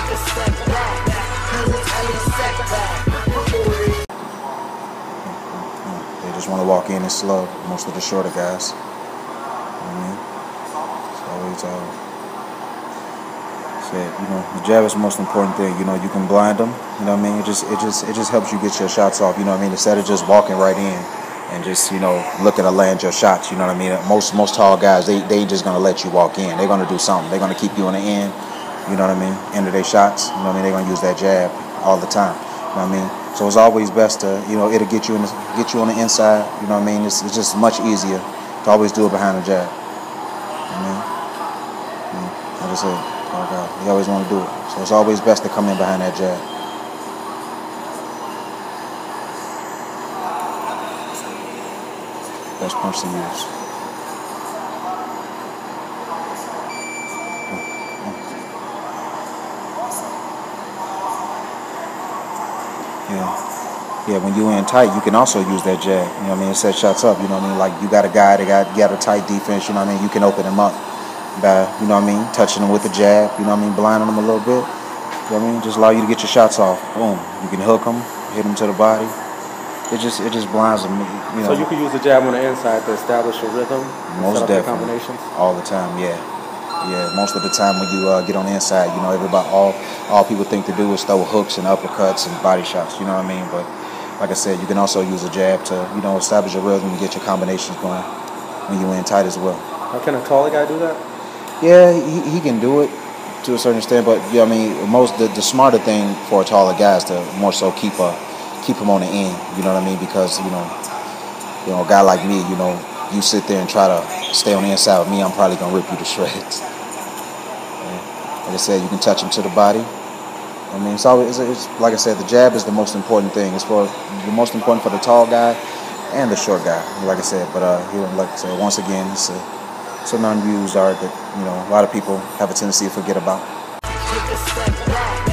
a step back, 'cause it's only setback. They just want to walk in and slug, most of the shorter guys. You know what I mean? It's always said, you know, the jab is the most important thing. You know, you can blind them. You know what I mean? It just helps you get your shots off. You know what I mean? Instead of just walking right in and just, you know, looking to land your shots. You know what I mean? Most tall guys, they ain't just gonna let you walk in. They're gonna do something. They're gonna keep you on the end. You know what I mean? End of their shots. You know what I mean? They're gonna use that jab all the time. You know what I mean? So it's always best to, you know, it'll get you on the inside. You know what I mean? It's just much easier to always do it behind the jab. You know what I mean? Like I said, oh God, they always want to do it. So it's always best to come in behind that jab. Best punch to use. Yeah, when you in tight, you can also use that jab. You know what I mean? It sets shots up. You know what I mean? Like you got a guy that got a tight defense. You know what I mean? You can open him up by, you know what I mean, touching him with the jab. You know what I mean? Blinding him a little bit. You know what I mean? Just allow you to get your shots off. Boom. You can hook him, hit him to the body. It just blinds him. You know. So you can use the jab on the inside to establish a rhythm. Most set up definitely. Combinations. All the time. Yeah. Most of the time when you get on the inside, you know, all people think to do is throw hooks and uppercuts and body shots. You know what I mean? But like I said, you can also use a jab to, you know, establish your rhythm and get your combinations going when you're in tight as well. Now, can a taller guy do that? Yeah, he can do it to a certain extent, but yeah, I mean, the smarter thing for a taller guy is to more so keep him on the end. You know what I mean? Because you know, a guy like me, you know, you sit there and try to stay on the inside with me, I'm probably gonna rip you to shreds. Like I said, you can touch him to the body. I mean, it's like I said, the jab is the most important thing. It's the most important for the tall guy and the short guy. Like I said, but here, like I said, once again, it's an unused art that, you know, a lot of people have a tendency to forget about. Take a step back.